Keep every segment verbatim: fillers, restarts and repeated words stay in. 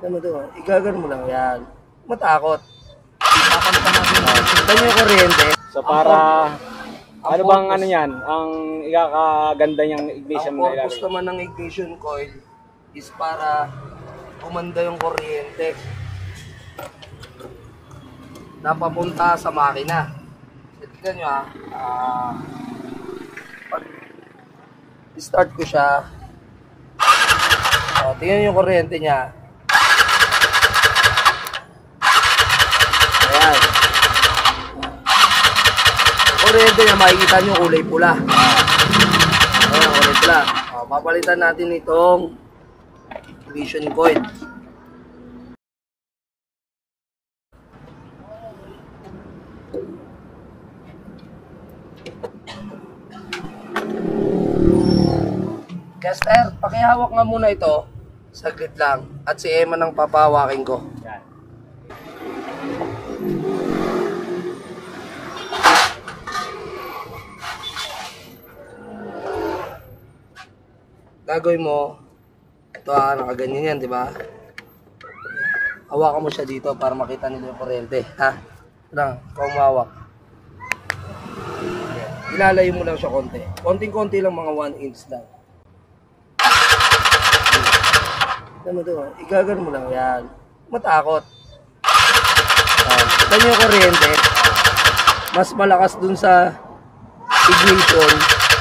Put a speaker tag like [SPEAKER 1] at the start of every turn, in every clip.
[SPEAKER 1] Ano to? Igagan mo lang yan. Matakot. Ipapalitan natin. Tignan nyo yung kuryente.
[SPEAKER 2] So para,
[SPEAKER 1] Ang
[SPEAKER 2] ano bang
[SPEAKER 1] purpose-
[SPEAKER 2] ano yan? Ang ikakaganda niyang ignition
[SPEAKER 1] Ang
[SPEAKER 2] na
[SPEAKER 1] purpose
[SPEAKER 2] ilalagay?
[SPEAKER 1] naman ng ignition coil is para kumanda yung kuryente na papunta sa makina. Tignan nyo ha. Ah, pag start ko siya, o, tingnan yung kuryente niya. Ayan. Yung kuryente niya, makikita nyo kulay pula. Ayan, kulay pula. O, papalitan natin itong ignition coil. Caster, pakihawak nga muna ito. Saglit lang. At si Emma nang papawakin ko.
[SPEAKER 2] Yan.
[SPEAKER 1] Gagawin mo, ito ah, nakaganyan yan, di ba? Hawakan mo siya dito para makita nila yung kuryente. Ha? Ito lang, ikaw umawak. Ilalayo mo lang siya konti. Konting-konti lang, mga one inch lang. Ano to? Igagan mo lang yan. Matakot. Uh, Kita nyo yung kuryente. Mas malakas dun sa ignition.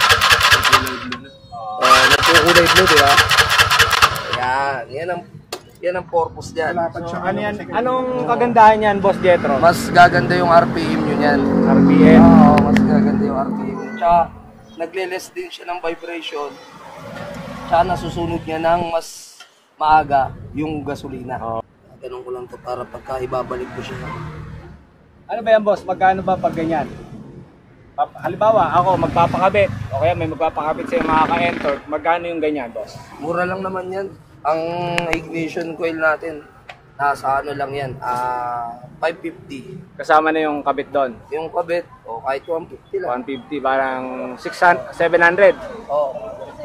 [SPEAKER 1] Uh, nagkukulay blue, di ba? Yan. Yan ang, yan ang purpose dyan.
[SPEAKER 2] So, ano yan? Anong kagandahan yan, Boss Jetro?
[SPEAKER 1] Mas gaganda yung R P M nyo yan.
[SPEAKER 2] R P M?
[SPEAKER 1] Oo, mas gaganda yung R P M. Tsaka, nagle-less din siya ng vibration. Tsaka nasusunod niya ng mas maaga yung gasolina.
[SPEAKER 2] Oo.
[SPEAKER 1] Ganun ko lang to para pagka ibabalik ko siya.
[SPEAKER 2] Ano ba yan, Boss? Magkano ba pag ganyan? Pap- Halimbawa, ako magpapakabit, o kaya may magpapakabit sa mga ka-enter, magkano yung ganyan, Boss?
[SPEAKER 1] Mura lang naman yan. Ang ignition coil natin, nasa ano lang yan, ah five fifty.
[SPEAKER 2] Kasama na yung kabit doon.
[SPEAKER 1] Yung kabit, o kahit one fifty lang.
[SPEAKER 2] one fifty, parang six hundred, seven hundred.
[SPEAKER 1] Oo.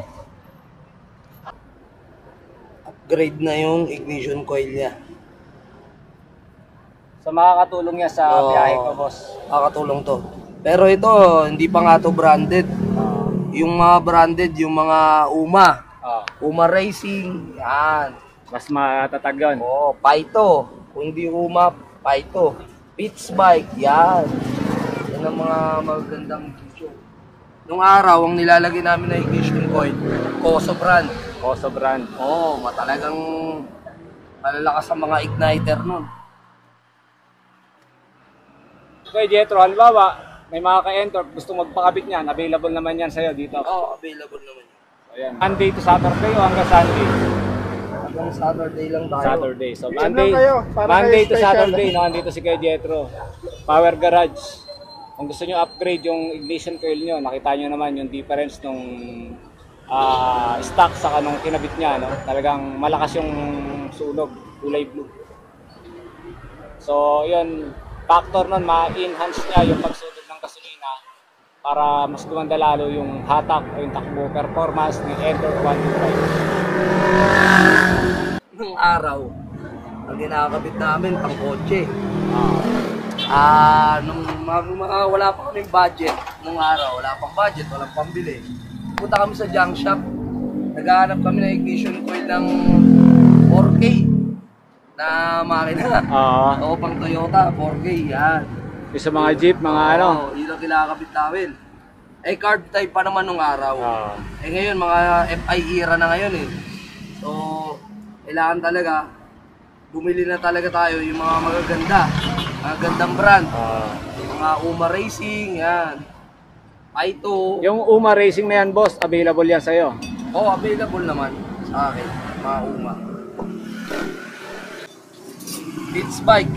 [SPEAKER 1] Upgrade na yung ignition coil niya.
[SPEAKER 2] So makakatulong yan sa
[SPEAKER 1] Oo.
[SPEAKER 2] biyahe ko, Boss.
[SPEAKER 1] Makakatulong to. Pero ito, hindi pa nga to branded. Yung mga branded, yung mga UMA.
[SPEAKER 2] Oh,
[SPEAKER 1] UMA Racing, yan.
[SPEAKER 2] mas matatag yun.
[SPEAKER 1] Oo, Paito. Kung hindi UMA, Paito. Pitts Bike, yan. Yan ang mga magandang ignition. Nung araw, ang nilalagay namin na ignition coil, Koso brand.
[SPEAKER 2] Koso brand.
[SPEAKER 1] Oo, matalagang malalakas ang mga igniter nun.
[SPEAKER 2] Okay, Jetro, halimbawa, may mga ka-enter, gusto magpakabit niyan, available naman yan sa'yo dito.
[SPEAKER 1] Oo, available naman yun.
[SPEAKER 2] Ayan. Monday to Saturday o hanggang Sunday?
[SPEAKER 1] Hanggang Saturday lang tayo.
[SPEAKER 2] Saturday. So,
[SPEAKER 3] Ano
[SPEAKER 2] Monday,
[SPEAKER 3] kayo? Para
[SPEAKER 2] Monday
[SPEAKER 3] kayo
[SPEAKER 2] to
[SPEAKER 3] special.
[SPEAKER 2] Saturday, no, andito si Kuya Jetro. Power Garage. Kung gusto nyo upgrade yung ignition coil nyo, nakita nyo naman yung difference nung ah, stock sa kanong kinabit niya, no? Talagang malakas yung sunog, kulay blue. So, yun, factor nun, ma-enhance niya yung pagsunog ng gasolina para mas gumanda lalo yung hatak o yung takbo performance ni Enter one twenty-five.
[SPEAKER 1] Nung araw, ang ginakabit namin, pang kotse.
[SPEAKER 2] Ah,
[SPEAKER 1] Ah, nung mga, mga wala pa kaming budget, nung araw, wala pang budget, walang pambili. Punta kami sa junk shop. Naghahanap kami ng ignition coil ng four K na makina.
[SPEAKER 2] ah,
[SPEAKER 1] Oo, pang Toyota, four K, yan.
[SPEAKER 2] yung sa mga jeep, mga ano.
[SPEAKER 1] Oo, yun ang kinakabit namin. Eh, carb type pa naman nung araw.
[SPEAKER 2] Ah.
[SPEAKER 1] Eh, ngayon, mga F I era na ngayon eh. So, kailangan talaga, bumili na talaga tayo yung mga magaganda. Mga gandang brand.
[SPEAKER 2] Ah.
[SPEAKER 1] Mga UMA Racing, yan. Paito.
[SPEAKER 2] Yung UMA Racing na yan, boss, available yan sa'yo.
[SPEAKER 1] Oh, available naman sa akin. Mga UMA. Pitts Bike.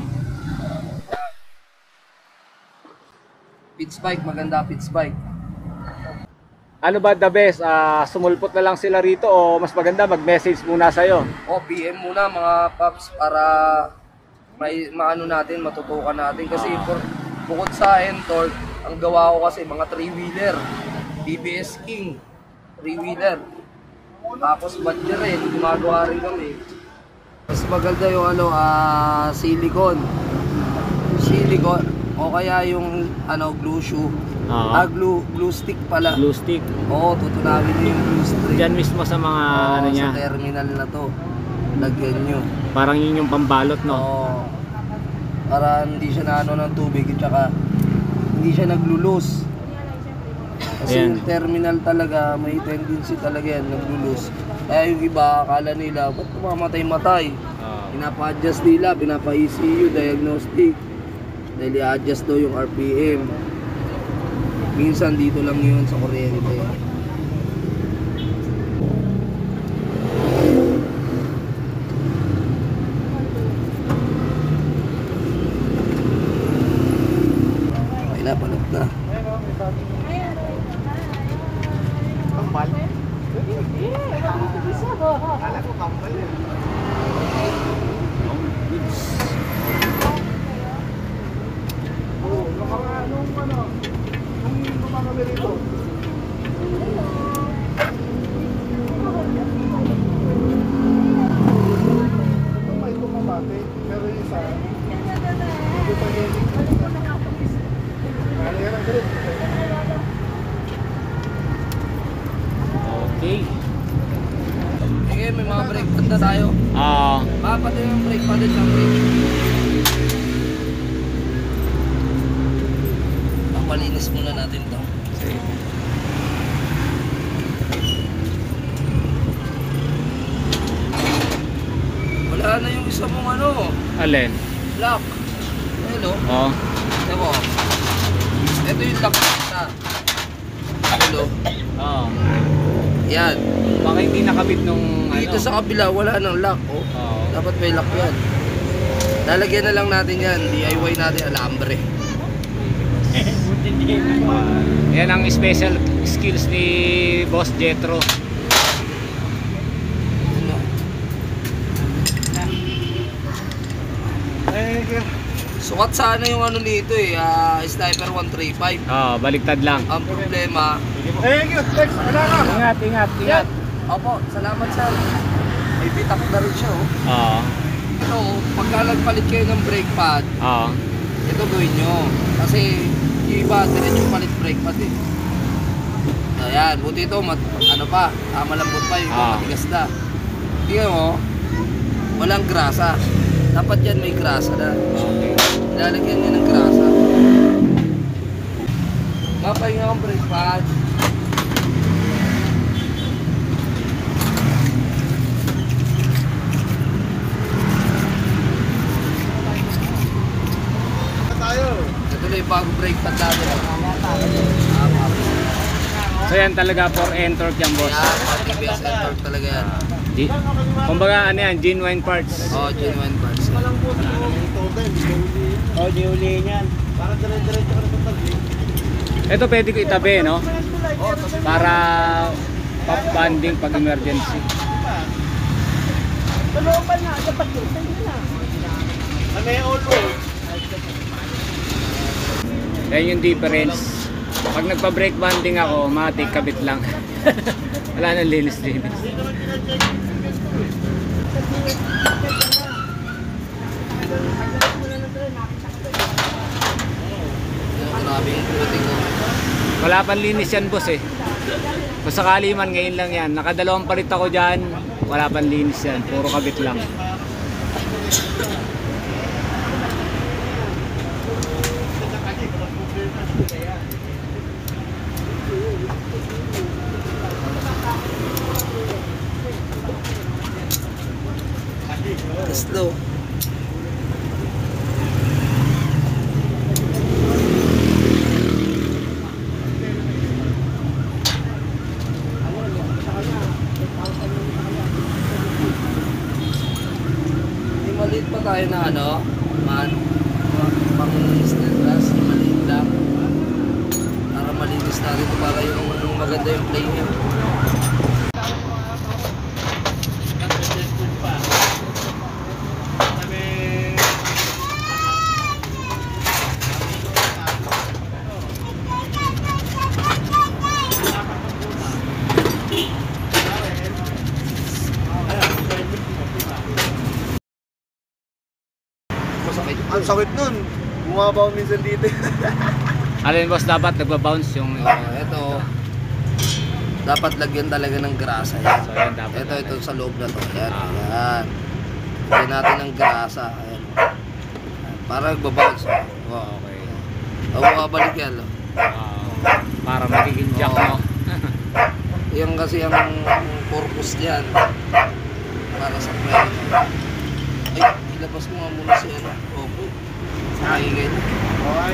[SPEAKER 1] Pitts Bike, maganda Pitts Bike.
[SPEAKER 2] Ano ba the best? Ah, sumulpot na lang sila rito o mas maganda mag-message muna sa'yo?
[SPEAKER 1] O, P M muna mga paps para may maano natin, matutukan natin. Kasi for, bukod sa Entorque, ang gawa ko kasi mga three-wheeler. B B S King, three-wheeler. Tapos Badger rin, gumagawa rin kami. Mas maganda yung ano, ah, silicone. Silicone. O kaya yung ano, glue shoe.
[SPEAKER 2] Oo.
[SPEAKER 1] Ah, glue, glue stick pala.
[SPEAKER 2] Glue stick.
[SPEAKER 1] Oo, tutunawin nyo yung glue stick.
[SPEAKER 2] Diyan mismo sa mga
[SPEAKER 1] Oo,
[SPEAKER 2] ano niya.
[SPEAKER 1] sa terminal na to. Lagyan nyo.
[SPEAKER 2] Parang yun yung pambalot, no?
[SPEAKER 1] Oo. Para hindi siya na ano ng tubig at saka hindi siya naglulus. Kasi
[SPEAKER 2] Ayan.
[SPEAKER 1] yung terminal talaga, may tendency talaga yan, naglulus. Kaya yung iba, akala nila, ba't kumamatay-matay?
[SPEAKER 2] Oo.
[SPEAKER 1] Pinapa-adjust nila, pinapa-E C U, diagnostic. Dahil i-adjust daw yung R P M. Minsan dito lang yun sa kuryente. Okay na, palot na.
[SPEAKER 2] Okay.
[SPEAKER 1] Sige, may mga brake pad na tayo.
[SPEAKER 2] Ah,
[SPEAKER 1] Ah, pati yung brake pad at yung brake shoe. Papalinis muna natin to. Wala na yung isa mong ano,
[SPEAKER 2] alin?
[SPEAKER 1] lock. Hello.
[SPEAKER 2] Oo.
[SPEAKER 1] Ito mo. Ito yung lock na. Hello.
[SPEAKER 2] Oo.
[SPEAKER 1] Yan.
[SPEAKER 2] Baka hindi nakabit nung
[SPEAKER 1] Dito
[SPEAKER 2] ano.
[SPEAKER 1] sa kabila, wala nang lock. Oh.
[SPEAKER 2] Oo.
[SPEAKER 1] Dapat may lock yan. Lalagyan na lang natin yan. D I Y natin, alambre.
[SPEAKER 2] Yan ang special skills ni Boss Jetro.
[SPEAKER 1] Ano? Sukat sana yung ano nito eh, ah, Sniper one thirty-five.
[SPEAKER 2] Oo, baliktad lang.
[SPEAKER 1] Ang problema,
[SPEAKER 2] Ingat, ingat, ingat.
[SPEAKER 1] opo, salamat sir. May bitak na rin siya oh.
[SPEAKER 2] Oo.
[SPEAKER 1] Ito, pagka nagpalit kayo ng brake pad,
[SPEAKER 2] Oo.
[SPEAKER 1] ito gawin nyo. Kasi yung iba, diretso palit brake pad eh. Ayan, buti ito, mat, ano pa, ah, malambot pa, yung iba
[SPEAKER 2] Ah.
[SPEAKER 1] matigas na. Tingnan mo, walang grasa. Dapat yan may grasa na.
[SPEAKER 2] Okay.
[SPEAKER 1] Lalagyan niya ng grasa. Mapahinga ang brake pad. Ito na yung bagong brake pad natin.
[SPEAKER 2] So yan talaga for N-Torque yan, boss.
[SPEAKER 1] Yan, T B S N-Torque talaga yan.
[SPEAKER 2] G- Kumbaga ano yan, genuine parts.
[SPEAKER 1] Oh, genuine parts.
[SPEAKER 3] Oh, di uli niyan. Para dire-diretso ka na sa tagli.
[SPEAKER 2] Ito pwede ko itabi, no?
[SPEAKER 1] Oh, tapos
[SPEAKER 2] Para pop banding pag emergency.
[SPEAKER 3] Kalooban na, dapat yun. Sa'yo na. Ano yung all road?
[SPEAKER 2] Yan yung difference. Pag nagpa-brake banding ako, matik kabit lang. Wala nang linis-linis.
[SPEAKER 1] grabe yung puting ko.
[SPEAKER 2] Wala pang linis yan, boss eh. Kung sakali man, ngayon lang yan. Nakadalawang palit ako dyan. Wala pang linis yan. Puro kabit lang.
[SPEAKER 1] Slow. May maliit pa tayo na ano, man, pang steel glass, maliit lang. Para malinis natin ito para yung maganda yung play niya. masakit.
[SPEAKER 4] Ang sakit nun. Bumaba ako minsan dito.
[SPEAKER 2] Alin boss, dapat nagba-bounce yung...
[SPEAKER 1] Oh, ito. Dapat lagyan talaga ng grasa yan.
[SPEAKER 2] So yan dapat.
[SPEAKER 1] Ito, ito sa loob na to. Yan,
[SPEAKER 2] Ah.
[SPEAKER 1] yan. Lagyan natin ng grasa. Ayan. Para magbabounce.
[SPEAKER 2] Oh, okay.
[SPEAKER 1] O, bumabalik yan. Oh.
[SPEAKER 2] Ah, para magiging jack,
[SPEAKER 1] Oo.
[SPEAKER 2] no?
[SPEAKER 1] Yung kasi ang purpose niyan para sa preno. Ay, ilabas mo nga muna si ano. Opo. Nakikita.
[SPEAKER 4] Okay.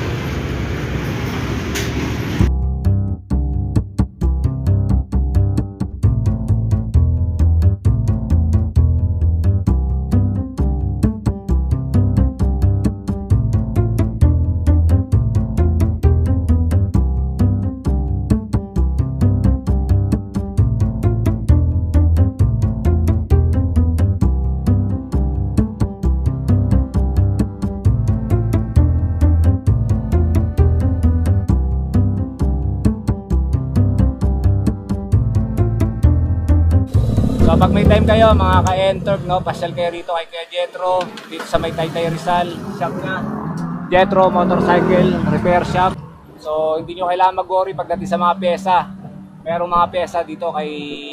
[SPEAKER 2] So pag may time kayo mga ka-Entorg, no, pasyal kayo rito kay Kuya Jetro, dito sa may Taytay Rizal, shop na Jetro Motorcycle Repair Shop. So hindi nyo kailangan mag-worry pagdating sa mga pyesa. Merong mga pyesa dito kay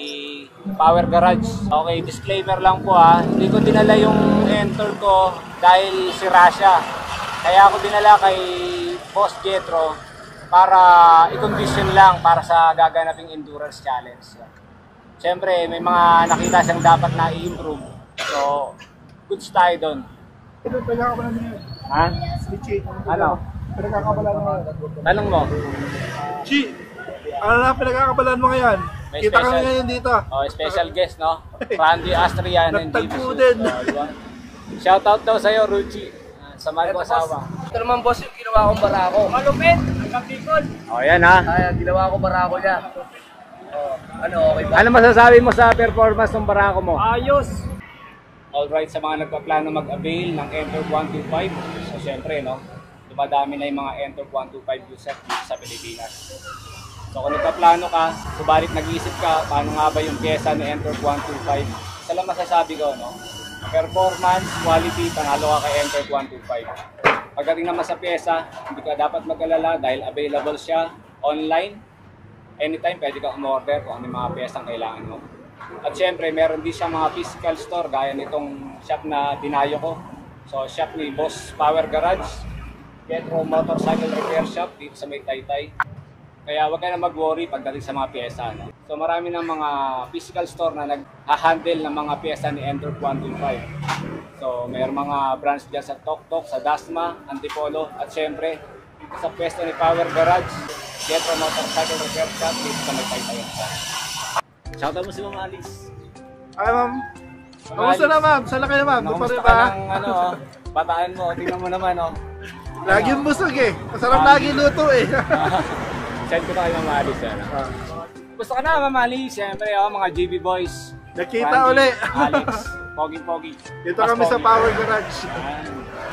[SPEAKER 2] Power Garage. Okay, disclaimer lang po ha, hindi ko dinala yung Entorg ko dahil sira siya. Kaya ako dinala kay Boss Jetro para i-condition lang para sa gaganaping endurance challenge. Siyempre, may mga nakita siyang dapat na i-improve. So, goods tayo doon.
[SPEAKER 4] Ito, pinagkakabalan mo yun.
[SPEAKER 2] Ha?
[SPEAKER 4] Chi,
[SPEAKER 2] Ano?
[SPEAKER 4] pinagkakabalan mo yun.
[SPEAKER 2] Tanong mo.
[SPEAKER 4] Chi, ano na pinagkakabalan mo ngayon?
[SPEAKER 2] May
[SPEAKER 4] Kita kami
[SPEAKER 2] special-
[SPEAKER 4] ngayon dito.
[SPEAKER 2] Oh, special guest, no? Randy Astrian and
[SPEAKER 4] Nagtagpo
[SPEAKER 2] Jimmy
[SPEAKER 4] din.
[SPEAKER 2] So, diba? Shoutout daw sa'yo, Ruchi. Uh, sa mahal ko asawa.
[SPEAKER 1] Ito naman boss yung ginawa kong barako.
[SPEAKER 3] Malupit! Hanggang Bicol!
[SPEAKER 2] Oh, yan ha.
[SPEAKER 1] Kaya ginawa ko barako niya. Oh, ano, okay ba?
[SPEAKER 2] Ano masasabi mo sa performance ng barako mo?
[SPEAKER 3] Ayos!
[SPEAKER 2] Alright, sa mga nagpaplano mag-avail ng Entorg one twenty-five, so syempre, no, dumadami na yung mga Entorg one twenty-five user dito sa Pilipinas. So kung nagpaplano ka, subalit nag-iisip ka, paano nga ba yung pyesa ni Entorg one twenty-five, isa lang masasabi ko, no, performance, quality, panalo ka kay Entorg one twenty-five. Pagdating naman sa pyesa, hindi ka dapat mag-alala dahil available siya online. Anytime pwede ka umorder kung ano yung mga pyesang kailangan mo. At syempre, meron din siya mga physical store gaya nitong shop na dinayo ko. So, shop ni Boss Power Garage, Jetro Motorcycle Repair Shop dito sa may Taytay. Kaya huwag ka na mag-worry pagdating sa mga pyesa. No? So, marami ng mga physical store na nag-handle ng mga pyesa ni Entorg one twenty-five. So, mayroong mga branch dyan sa Tok Tok, sa Dasma, Antipolo, at syempre, sa pwesto ni Power Garage, Jetro Motorcycle Repair Shop dito sa may Taytay. Shoutout mo si Ma'am Alice.
[SPEAKER 4] Ay, ma'am. Kamusta na, ma'am? Saan na kayo, ma'am? Doon pa
[SPEAKER 2] Nakamusta
[SPEAKER 4] rin
[SPEAKER 2] ka
[SPEAKER 4] ba?
[SPEAKER 2] ng ano, bataan mo? Tingnan mo naman, oh.
[SPEAKER 4] Lagi yung busog eh. Masarap
[SPEAKER 2] Ah.
[SPEAKER 4] lagi luto eh.
[SPEAKER 2] Send ko na kay Ma'am Alice, yan.
[SPEAKER 4] Ah.
[SPEAKER 2] Gusto ka na, Ma'am Alice? Siyempre, oh, mga G B boys.
[SPEAKER 4] Nakita
[SPEAKER 2] Randy,
[SPEAKER 4] uli.
[SPEAKER 2] Alex, Pogi Pogi.
[SPEAKER 4] Dito kami sa Power Garage.
[SPEAKER 2] Yan.